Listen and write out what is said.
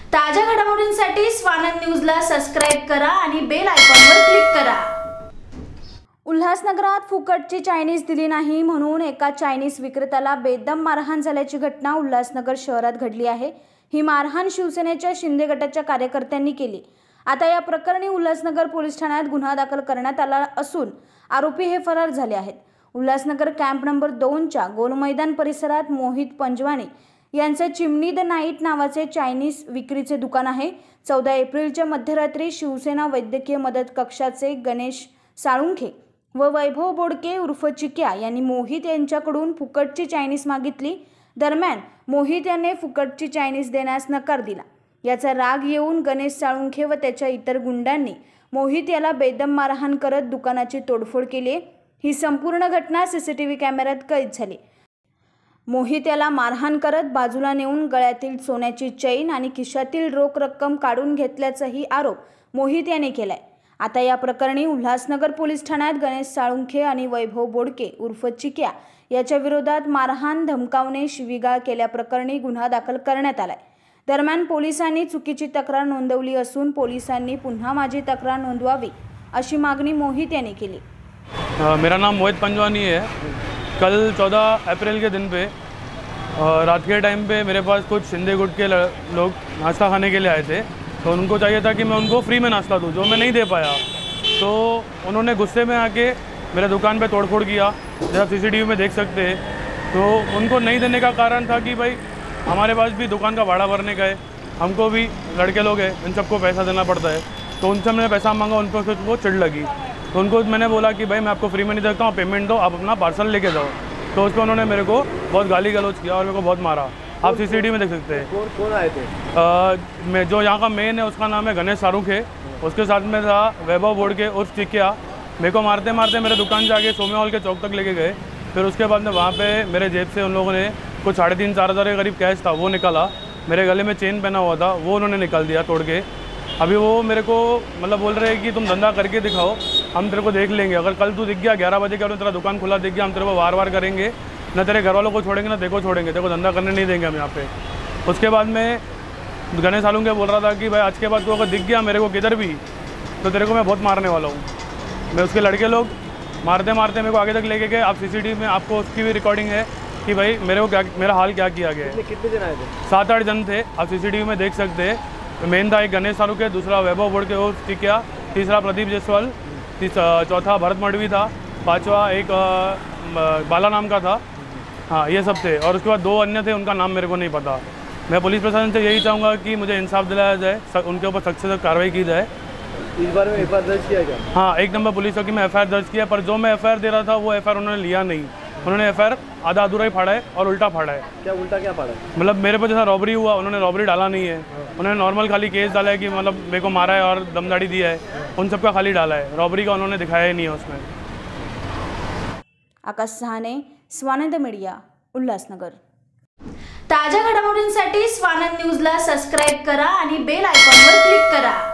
ताज्या घडामोडींसाठी स्वानंद न्यूजला सबस्क्राइब करा आणि बेल आयकॉनवर क्लिक करा। उल्हासनगरात फुकटची चायनीज दिली नाही म्हणून एका चायनीज विक्रेत्याला बेदम मारहाण झाल्याची घटना उल्हासनगर शहरात घडली आहे। ही मारहाण शिवसेनेच्या शिंदे गटाच्या कार्यकर्त्यांनी केली। आता या प्रकरणी उल्हासनगर पोलीस ठाण्यात गुन्हा दाखल करण्यात आला असून आरोपी हे फरार झाले आहेत। उल्हासनगर कॅम्प नंबर 2 च्या गोल मैदान परिसरात मोहित पंजवाणी यांचे चिमनी द नाईट नावाचे चायनीज विक्रीचे दुकान आहे। 14 एप्रिलच्या मध्यरात्री शिवसेना वैद्यकीय मदत कक्षाचे गणेश साळुंखे व वैभव बोडके उर्फ चिक्या यांनी मोहित यांच्याकडून फुकटची चायनीज मागितली। दरम्यान मोहित याने फुकटची चायनीज देण्यास नकार दिला। याचा राग येऊन गणेश साळुंखे व त्याच्या इतर गुंडांनी मोहित याला बेदम मारहाण करत दुकानाची तोडफोड केली। ही संपूर्ण घटना सीसीटीव्ही कॅमेऱ्यात कैद झाली। मोहित याला मारहाण करत बाजूला नेऊन गळ्यातील सोन्याची चैन आणि खिशातील रोख रक्कम काढून घेतल्याचाही आरोप मोहित याने केलाय। आता या प्रकरणी उल्हासनगर पोलीस ठाण्यात गणेश साळुंखे आणि वैभव बोडके उर्फ चिक्या याच्या विरोधात मारहाण धमकावणे शिवीगाळ केल्याप्रकरणी गुन्हा दाखल करण्यात आलाय। दरम्यान पोलिसांनी चुकीची तक्रार नोंदवली असून पोलिसांनी पुन्हा माझी तक्रार नोंदवावी अशी मागणी मोहित यांनी केली। मेरा नाम मोहित पंजवानी है। कल 14 अप्रैल के दिन पे रात के टाइम पे मेरे पास कुछ शिंदे गुट के लोग नाश्ता खाने के लिए आए थे, तो उनको चाहिए था कि मैं उनको फ्री में नाश्ता दूं, जो मैं नहीं दे पाया। तो उन्होंने गुस्से में आके मेरे दुकान पे तोड़फोड़ किया, जैसा सीसीटीवी में देख सकते हैं। तो उनको नहीं देने का कारण था कि भाई हमारे पास भी दुकान का भाड़ा भरने का है, हमको भी लड़के लोग हैं, इन सबको पैसा देना पड़ता है। तो उनसे मैंने पैसा मांगा, उन पर वो चिढ़ लगी। तो उनको मैंने बोला कि भाई मैं आपको फ्री में नहीं देता हूँ, पेमेंट दो, आप अपना पार्सल लेके जाओ। तो उस पर उन्होंने मेरे को बहुत गाली गलौज किया और मेरे को बहुत मारा। आप सीसीटीवी में देख सकते हैं। कौन आए थे? मैं जो यहाँ का मेन है उसका नाम है गणेश साळुंखे, उसके साथ में था वैभव बोडके उर्फ चिक्या। मेरे को मारते मारते मेरे दुकान से आगे सोम्या हॉल के चौक तक लेके गए। फिर उसके बाद में वहाँ पे मेरे जेब से उन लोगों ने कुछ 3.5-4 हज़ार के करीब कैश था, वो निकाला। मेरे गले में चेन पहना हुआ था, वो उन्होंने निकाल दिया तोड़ के। अभी वो मेरे को मतलब बोल रहे हैं कि तुम धंधा करके दिखाओ, हम तेरे को देख लेंगे। अगर कल तू दिख गया 11 बजे के और तेरा दुकान खुला दिख गया, हम तेरे को वार करेंगे, ना तेरे घर वालों को छोड़ेंगे ना देखो छोड़ेंगे, तेरे को धंधा करने नहीं देंगे हम यहाँ पे। उसके बाद में गणेश साळुंखे बोल रहा था कि भाई आज के बाद तू अगर दिख गया मेरे को किधर भी, तो तेरे को मैं बहुत मारने वाला हूँ। मैं उसके लड़के लोग मारते मारते मेरे को आगे तक लेके गए। आप सीसीटीवी में आपको उसकी भी रिकॉर्डिंग है कि भाई मेरे को क्या मेरा हाल क्या किया गया है। कितने जन आए थे? 7-8 जन थे, आप सीसीटीवी में देख सकते हैं। मेन था एक गणेश साळुंखे, दूसरा वैभव बोडके उर्फ चिक्या, तीसरा प्रदीप जायसवाल, चौथा भरत मडवी था, 5वां एक बाला नाम का था। हाँ, ये सब थे। और उसके बाद 2 अन्य थे, उनका नाम मेरे को नहीं पता। मैं पुलिस प्रशासन से यही चाहूँगा कि मुझे इंसाफ दिलाया जाए, उनके ऊपर सख्त से सख्त कार्रवाई की जाए। इस बार में एफआईआर दर्ज किया क्या? हाँ, 1 नंबर पुलिस चौकी में एफआईआर दर्ज किया, पर जो मैं एफआईआर दे रहा था वो एफआईआर उन्होंने लिया नहीं। उन्होंने एफआईआर आधा अधूरा ही फाड़ा है और उल्टा फाड़ा है। क्या उल्टा क्या फाड़ा है? मतलब मेरे पर जैसा रॉबरी हुआ, उन्होंने रॉबरी डाला नहीं है। उन्होंने नॉर्मल खाली केस डाला है कि मतलब मेरे को मारा है और दमदाड़ी दिया है, उन सब का खाली डाला है। रॉबरी का उन्होंने दिखाया ही नहीं है उसमें। आकाश सहाने, स्वानंद मीडिया, उल्हासनगर। ताज्या घडामोडींसाठी स्वानंद न्यूजला सबस्क्राइब करा आणि बेल आयकॉनवर क्लिक करा।